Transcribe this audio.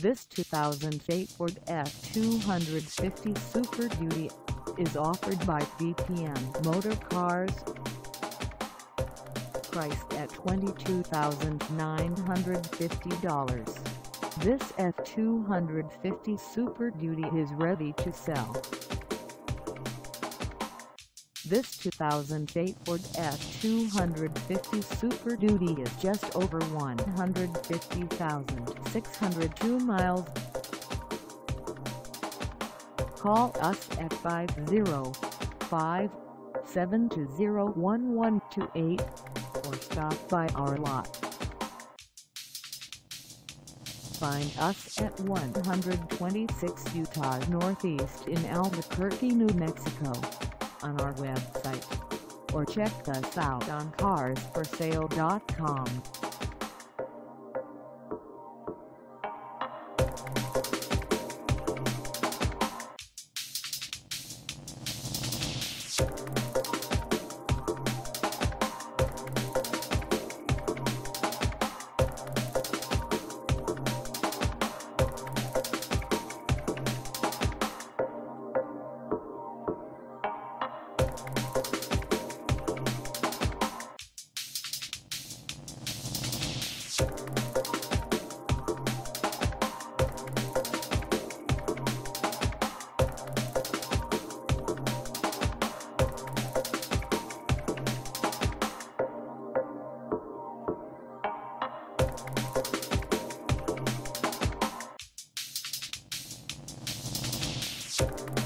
This 2008 Ford F-250 Super Duty is offered by DPM Motorcars. Priced at $22,950, this F-250 Super Duty is ready to sell. This 2008 Ford F-250 Super Duty is just over 150,602 miles. Call us at 505-720-1128 or stop by our lot. Find us at 126 Utah Northeast in Albuquerque, New Mexico, on our website, or check us out on carsforsale.com. You